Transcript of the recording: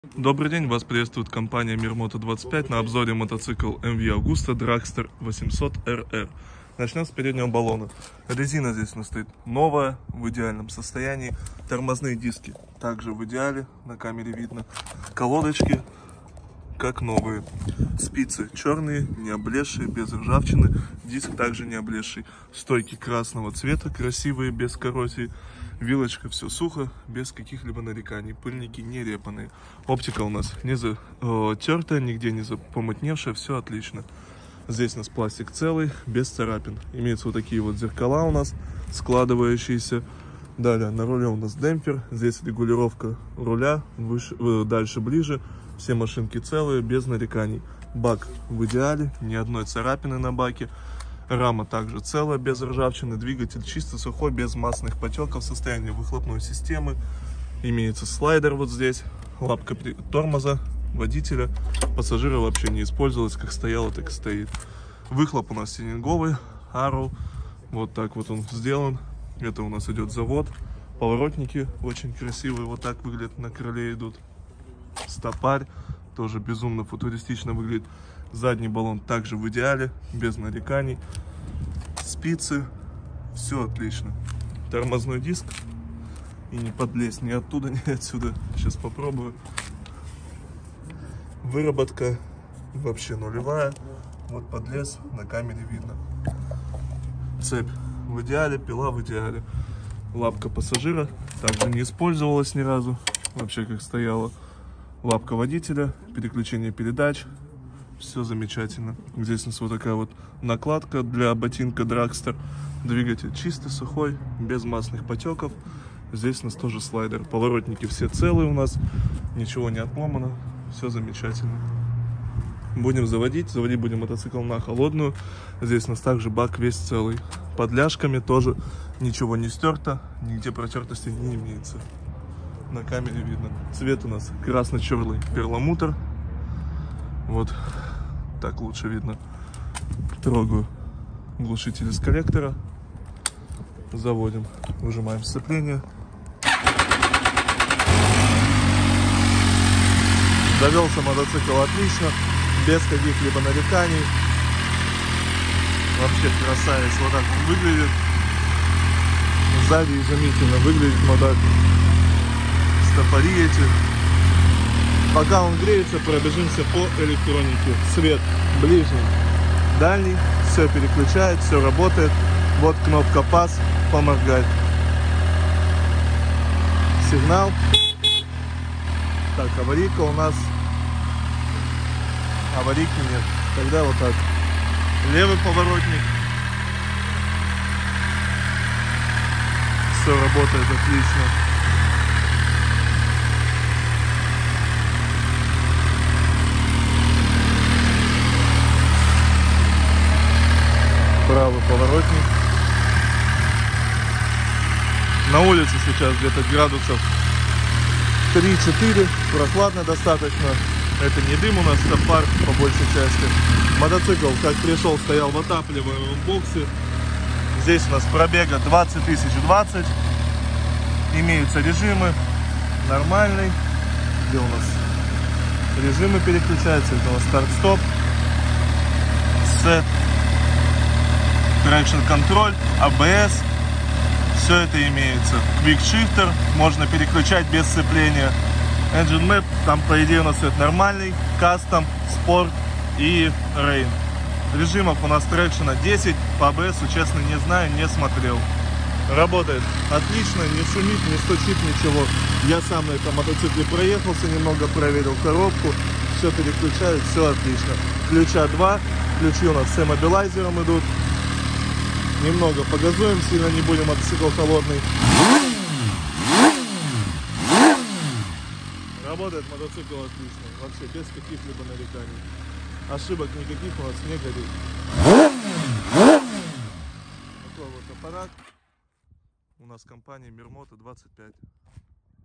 Добрый день, вас приветствует компания Мирмото25 на обзоре мотоцикл MV Agusta Dragster 800RR. Начнем с переднего баллона. Резина здесь у нас стоит новая, в идеальном состоянии. Тормозные диски также в идеале, на камере видно. Колодочки как новые. Спицы черные, не облезшие, без ржавчины. Диск также не облезший. Стойки красного цвета, красивые, без коррозии. Вилочка, все сухо, без каких-либо нареканий. Пыльники не репаные. Оптика у нас не затертая, нигде не помутневшая, все отлично. Здесь у нас пластик целый, без царапин. Имеются вот такие вот зеркала у нас, складывающиеся. Далее на руле у нас демпфер. Здесь регулировка руля, выше, дальше, ближе. Все машинки целые, без нареканий. Бак в идеале, ни одной царапины на баке. Рама также целая, без ржавчины. Двигатель чисто сухой, без масляных потеков. Состояние выхлопной системы. Имеется слайдер вот здесь. Лапка тормоза водителя. Пассажира вообще не использовалась. Как стояла, так и стоит. Выхлоп у нас тюнинговый. Arrow. Вот так вот он сделан. Это у нас идет завод. Поворотники очень красивые. Вот так выглядят, на крыле идут. Стопарь. Тоже безумно футуристично выглядит. Задний баллон также в идеале, без нареканий. Спицы, все отлично. Тормозной диск. И не подлезть ни оттуда, ни отсюда. Сейчас попробую. Выработка вообще нулевая. Вот подлез, на камере видно. Цепь в идеале, пила в идеале. Лапка пассажира также не использовалась ни разу. Вообще как стояла. Лапка водителя, переключение передач. Все замечательно. Здесь у нас вот такая вот накладка для ботинка Dragster. Двигатель чистый, сухой, без масляных потеков. Здесь у нас тоже слайдер. Поворотники все целые у нас. Ничего не отломано. Все замечательно. Будем заводить. Заводить будем мотоцикл на холодную. Здесь у нас также бак весь целый. Под ляжками тоже ничего не стерто. Нигде протертости не имеется. На камере видно. Цвет у нас красно-черный перламутр. Вот так лучше видно. Трогаю глушитель из коллектора. Заводим. Выжимаем сцепление. Завелся мотоцикл отлично. Без каких-либо нареканий. Вообще красавец. Вот так он выглядит. Сзади изумительно выглядит модак. Стопори эти. Пока он греется, пробежимся по электронике. Свет ближний, дальний. Все переключает, все работает. Вот кнопка пас, поморгать. Сигнал. Так, аварийка у нас. Аварийки нет. Тогда вот так. Левый поворотник. Все работает отлично. Правый поворотник. На улице сейчас где-то градусов 3-4. Прохладно достаточно. Это не дым у нас, это пар по большей части. Мотоцикл, как пришел, стоял в отапливаемом боксе. Здесь у нас пробега 20 тысяч 20. Имеются режимы. Нормальный. Где у нас режимы переключаются? Это у нас старт-стоп. Сет. Traction контроль, ABS, все это имеется. Quick Shifter, можно переключать без сцепления. Engine Map, там по идее у нас это нормальный, Custom, Sport и Rain. Режимов у нас трекшена 10, по ABS, честно не знаю, не смотрел. Работает отлично, не шумит, не стучит ничего. Я сам на этом мотоцикле проехался, немного проверил коробку, все переключает, все отлично. Ключа 2, ключи у нас с иммобилайзером идут. Немного погазуем, сильно не будем, мотоцикл холодный. Работает мотоцикл отлично, вообще без каких-либо нареканий. Ошибок никаких у нас не горит. Такой вот аппарат. У нас компания Мирмото25.